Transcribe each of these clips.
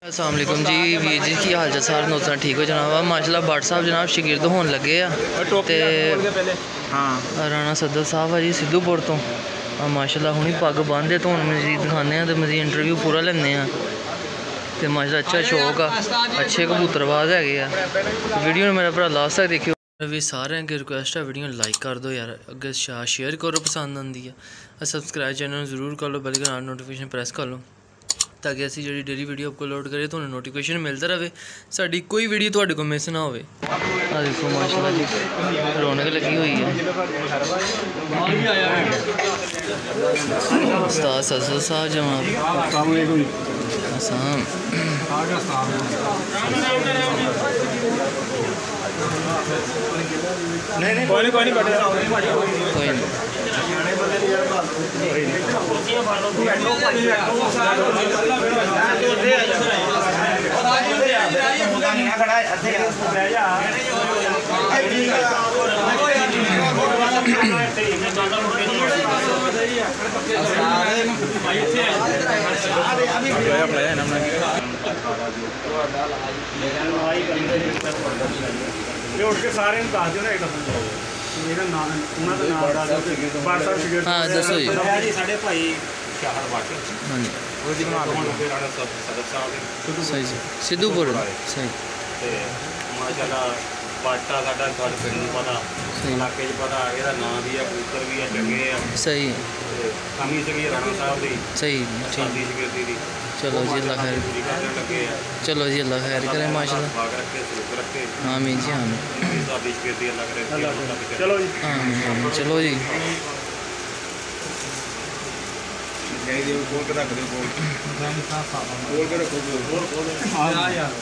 अस्सलाम वालेकुम जी वीर जी की हाल चाल सारे दोस्तों ठीक हो जनाब माशाल्लाह भट्ट साहब जनाब शागिर्द होने लगे राणा सदर साहब है जी सिद्धूपुर तो माशाल्लाह हुणी पग बंधे तो मजीद दिखाने तो मजीद इंटरव्यू पूरा लेने तो माशाल्लाह अच्छा शौक आ अच्छे कबूतरबाज है वीडियो मेरा भरा लास्ट तक देखियो भी सारे अगर रिक्वेस्ट है वीडियो लाइक कर दो यार अगर शेयर करो पसंद आती है सबसक्राइब चैनल जरूर कर लो बल्कि नोटिफिकेशन प्रेस कर लो ताकि असी जी डेली वीडियो अपलोड करें तो नोटिफिकेशन मिलता रहे साड़ी कोई वीडियो थोड़े को मिस ना हो। देखो माशाल्लाह जी रौनक लगी हुई है उस्ताद ससर साहब जनाब अस्सलाम कोई नहीं उठ के सारे दस दिओ ना एक मेरा नाम उन्होंने नाम भट्ट साहब शागिर्द हाँ दसो जी साढ़े भाई शाहर भट्ट हाँ जी ਉਹਦੀ ਬਣਾ ਕੇ ਰਾਣਾ ਸਦਰ ਸਾਹਿਬ सही जी सिद्धूपुर सही माशाल्लाह बाटा साडा ਤੁਹਾਡੇ ਪਿੰਡ ਨੂੰ ਪਤਾ ਇਲਾਕੇ 'ਚ ਪਤਾ ਇਹਦਾ ਨਾਮ ਵੀ ਆ ਕਬੂਤਰ ਵੀ ਆ ਚੰਗੇ ਆ सही ਕਮੀ ਸੀਗੀ ਰਾਣਾ ਸਾਹਿਬ ਦੀ सही ठीक ਸਾਡੀ ਸ਼ਾਗਿਰਦੀ ਦੀ चलो जी अल्लाह खैर ਪੂਰੀ ਕਰਨ ਲੱਗੇ ਆ चलो जी अल्लाह खैर करे माशाल्लाह ਬਾਗ ਰੱਖੇ ਸਲੂਕ ਰੱਖੇ आमीन जी आमीन ਸਾਡੀ ਸ਼ਾਗਿਰਦੀ ਅੱਲਾਹ ਕਰੇ ਚਲੋ ਜੀ आमीन आमीन चलो जी खोल के रख दो खोल के रखो हाँ यार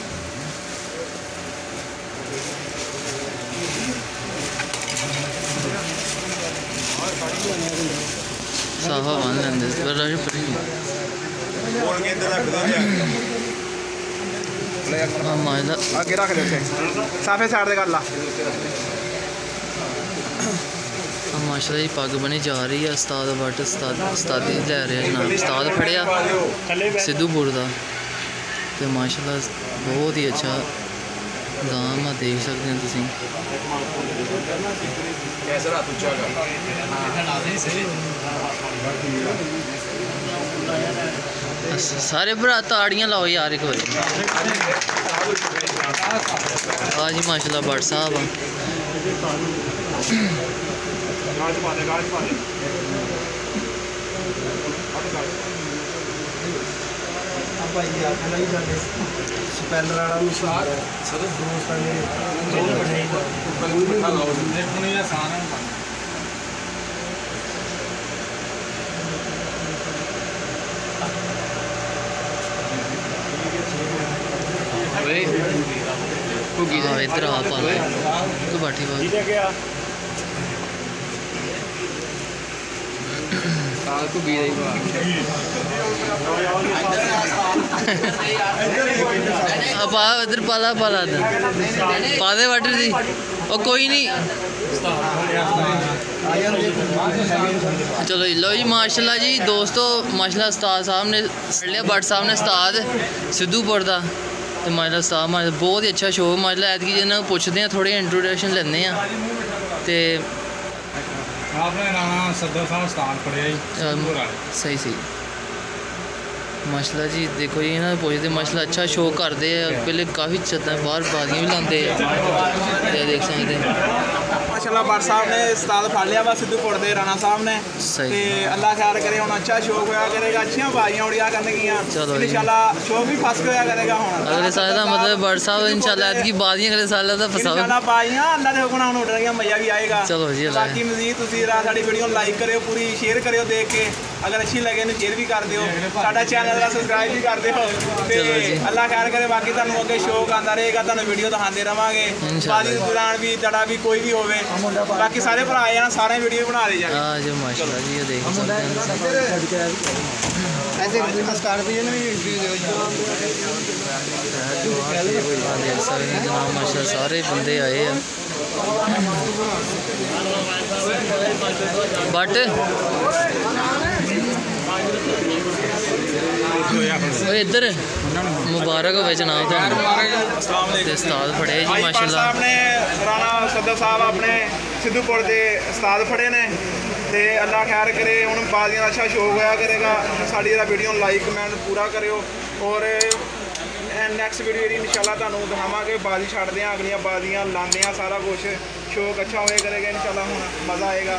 साफा बांध लेंदे खोल के इधर रख दो आगे रख दे साफे साइड दे कर ला माशाल्लाह जी पग बनी जा रही है उस्ताद भट्ट उस्तादी लै रहे जनाब उस्ताद फड़िया सिद्धूपुर का तो माशाल्लाह बहुत ही अच्छा दाम है देख सकते हैं तुसीं सारे भरा ताड़ियां लाओ यार एक बार हाँ जी माशाल्लाह भट्ट साहब इधर आ पा तो बाठी बात इधर पाला पाला पादे वाटर जी और कोई नहीं चलो जी लो जी माशाल्लाह जी दोस्तों माशाल्लाह उस्ताद साहब ने लिया भट्ट साहब ने उस्ताद सिद्धूपुर का तो माशाल्लाह उस्ताद माशाल्लाह बहुत ही अच्छा शो माशाल्लाह ऐतकी जिन्हें पुछते हैं थोड़ी इंट्रोडक्शन लेने तो आपने राणा सदर साहब स्थान पढ़िया सही सही माशाल्लाह जी देखो जी ना पुछते माशाल्लाह अच्छा शो करते हैं पहले काफ़ी छत्ता बाहर बाजियाँ भी लाते देख सकते माशाल्लाह भट्ट साहब ने उस्ताद फड़ लिया वा सिद्धूपुर दे राणा साहब ने सही अल्लाह खैर करे हुण अच्छा शौक होया करेगा अच्छियां बाजियां उड़िया करनगियां इंशाल्लाह शौक भी फस होया करेगा हुण अगले साल दा मतलब भट्ट साहब इंशाल्लाह ऐतकी बाजियां अगले साल दा फसाओ इंशाल्लाह बाजियां अल्लाह दे हुक्म नाल उड़नगियां मजा भी आएगा चलो जी बाकी मजीद तुसीं साडी वीडियो लाइक करियो पूरी शेयर करियो देख के अगर अच्छी लगे तो शेयर भी कर दियो साडा चैनल दा सब्सक्राइब भी कर दियो ते अल्लाह खैर करे बाकी तुहानू अगे शौक आंदा रहेगा तुहानू वीडियो दिखाते रहांगे बाजी दौरान भी तड़ा भी कोई भी होवे बाकी सारे भरा आए सारे वीडियो बना दे जाए हां जो माशाल्लाह जी ये देख सकते हैं ऐसे स्कॉर्पियो ने भी इंटरव्यू देख सकते हैं जनाब माशाल्लाह सारे बंदे आए हैं बट इधर मुबारक हो जनाब तुहानू अस्सलाम वालेकुम ते उस्ताद फड़े जी भाई भाई माशाल्लाह साहब ने राणा सदर साहब अपने सिद्धूपुर के उस्ताद फड़े ने ते अल्लाह खैर करे हुण बाजियां दा अच्छा शौक होया करेगा साडी जरा वीडियो लाइक कमेंट पूरा करियो और नैक्सट वीडियो जी इंशाल्लाह तुहानू दिखावांगे बाजी छड्डदे आं अगलियां बाजियां लांदे आं सारा कुछ शौक अच्छा होया करेगा इंशाल्लाह हुण मज़ा आएगा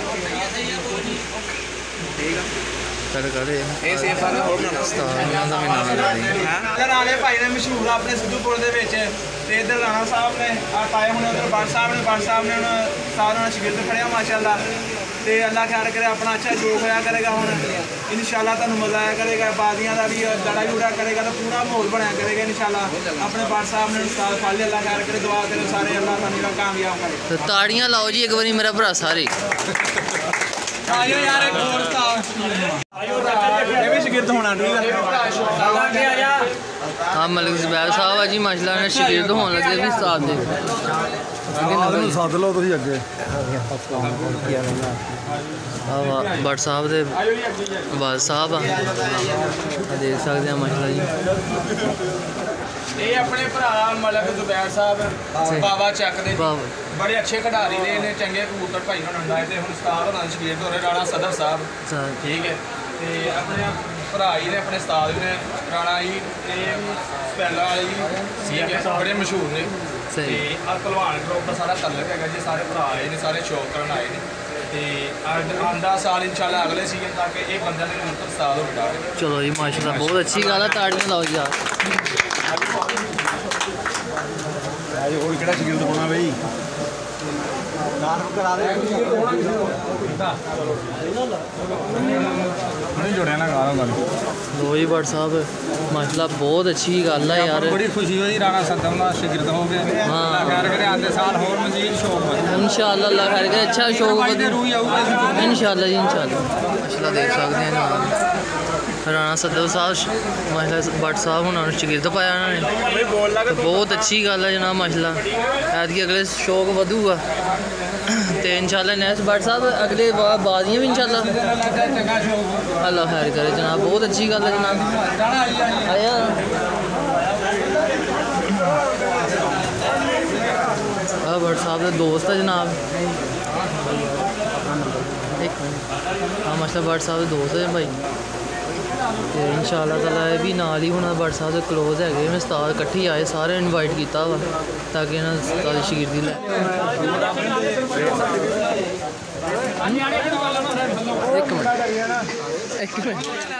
ठीक है ਇਹ ਸੇਫ ਵਾਲਾ ਹੋਰ ਨਾ ਉਸਤਾਦ ਦਾ ਵੀ ਨਾਮ ਲੈ ਇਧਰ ਆਲੇ ਭਾਈ ਨੇ ਮਸ਼ਹੂਰ ਆਪਣੇ ਸਿੱਧੂਪੁਰ ਦੇ ਵਿੱਚ ਤੇ ਇਧਰ ਰਾਣਾ ਸਾਹਿਬ ਨੇ ਆ ਤਾਏ ਹੁਣ ਉਧਰ ਬਾੜ ਸਾਹਿਬ ਨੇ ਹੁਣ ਸਾਰਿਆਂ ਨੂੰ ਸ਼ਗਿਰਦ ਫੜਿਆ ਮਾਸ਼ਾਅੱਲਾ ਤੇ ਅੱਲਾਹ ਖੈਰ ਕਰੇ ਆਪਣਾ ਅੱਛਾ ਜੋਗ ਹੋਇਆ ਕਰੇਗਾ ਹੁਣ ਇਨਸ਼ਾਅੱਲਾ ਤੁਹਾਨੂੰ ਮਜ਼ਾ ਆਇਆ ਕਰੇਗਾ ਬਾਜ਼ੀਆਂ ਦਾ ਵੀ ਲੜਾਈ ਉੜਾ ਕਰੇਗਾ ਤਾਂ ਪੂਰਾ ਮਾਹੌਲ ਬਣਿਆ ਕਰੇਗਾ ਇਨਸ਼ਾਅੱਲਾ ਆਪਣੇ ਬਾੜ ਸਾਹਿਬ ਨੇ ਉਸਤਾਦ ਫੜ ਲਿਆ ਅੱਲਾਹ ਖੈਰ ਕਰੇ ਦੁਆ ਕਰੋ ਸਾਰੇ ਅੱਲਾਹ ਤੁਹਾਨੂੰ ਕਾਮਯਾਬ ਕਰੇ ਤੇ ਤਾੜੀਆਂ ਲਾਓ ਜੀ ਇੱਕ ਵਾਰੀ ਮੇਰਾ ਭਰਾ ਸਾਰੇ ਆਇਓ ਯਾਰ ਇੱਕ ਹੋਰ ਉਸਤਾਦ ਆਇਓ ਇਹ ਵੀ ਸ਼ਗਿਰਦ ਹੋਣਾ ਠੀਕ ਹੈ हाँ मलिक जुबैर साहब है जी माशाल्लाह ने शागिर्द होने लगे भी उस्ताद दे सद लो तुसीं अगे भट्ट साहब दे वाल साहब आ देख सकते हैं माशाल्लाह जी ਇਹ ਆਪਣੇ ਭਰਾ ਮਲਕ ਜ਼ੁਬੈਰ ਸਾਹਿਬ ਬਾਬਾ ਚੱਕ ਦੇ बाबा ਬੜੇ ਅੱਛੇ ਖਿਡਾਰੀ ਨੇ ਇਹਨੇ ਚੰਗੇ ਕਬੂਤਰ ਭਾਈ ਨੂੰ ਨੰਦਾ ਤੇ ਹੁਣ ਉਸਤਾਦ ਹੋਣਾ ਸ਼ਗਿਰਦ ਹੋ ਰਹੇ ਰਾਣਾ ਸਦਰ ਸਾਹਿਬ ਠੀਕ ਹੈ ਤੇ ਆਪਣੇ ਭਰਾ ਹੀ ਨੇ ਆਪਣੇ ਉਸਤਾਦ ਵੀ ਨੇ ਰਾਣਾ ਜੀ ਤੇ ਸਪੈਲਾ ਵਾਲੇ ਜੀ ਠੀਕ ਹੈ ਬੜੇ ਮਸ਼ਹੂਰ ਨੇ सही ਤੇ ਆ ਭਲਵਾਨ ਗਰੁੱਪ ਦਾ ਸਾਰਾ ਤਾਲੁਕ ਹੈਗਾ ਜੀ ਸਾਰੇ ਭਰਾ ਆਏ ਨੇ ਸਾਰੇ ਸ਼ੌਕ ਕਰਨ ਆਏ ਨੇ ਤੇ ਆਂਦਾ ਸਾਲ ਇਨਸ਼ਾਅੱਲਾ ਅਗਲੇ ਸੀਜ਼ਨ ਤੱਕ ਇਹ ਬੰਦਿਆਂ ਦੇ ਕਬੂਤਰ ਉਸਤਾਦ ਹੋ ਜਾਣਗੇ चलो जी माशाल्लाह बहुत अच्छी गल है ताड़ियां लाओ जी आप ਹੋਰ ਕਿਹੜਾ ਸ਼ਗਿਰਦ ਹੋਣਾ ਬਈ ਨਾਮ ਕਰਾ ਦੇ ਨਹੀਂ ਜੁੜਿਆ ਨਾ ਗਾਲਾਂ ਗੱਲ लो जी भट्ट साहब माशाल्लाह बहुत अच्छी गल है यार ਬੜੀ ਖੁਸ਼ੀ ਹੋਈ ਰਾਣਾ ਸਦਮ ਦਾ ਸ਼ਗਿਰਦ ਹੋ ਗਏ ਅੱਲਾਹ ਖੈਰ ਕਰੇ ਆਂਦੇ ਸਾਲ ਹੋਰ ਮਜ਼ੀਦ ਸ਼ੌਕ ਵਧੇ इंशाअल्लाह अल्लाह खैर करे अच्छा शौक ਤੇ ਰੂਹ ਆਊਗਾ इंशाअल्लाह जी इंशाअल्लाह माशाल्लाह देख सकते हैं जनाब राणा सदर साहब माशाल्लाह भट्ट साहब उन्होंने शागिर्द पाया उन्होंने ਬੋਲ ਲੱਗ तो बहुत अच्छी गल है जनाब माशाल्लाह ऐतकी अगले शौक वधूगा तो इंशाल्लाह नेक्स्ट भट्ट साहब अगले बाजियां भी इंशाल्लाह अल्लाह खैर करे जनाब बहुत अच्छी गल है जनाब आया भट्ट साहब का दोस्त है जनाब एक हाँ माशाल्लाह भट्ट साहब के दोस्त है भाई तो इंशाअल्लाह ताला ये भी नाल ही होना भट्ट साहब के क्लोज है उन्हें उस्ताद इकट्ठे आए सारे इनवाइट किया वा ताकि इन्हें उस्ताद की शागिर्दी लै एक मिनट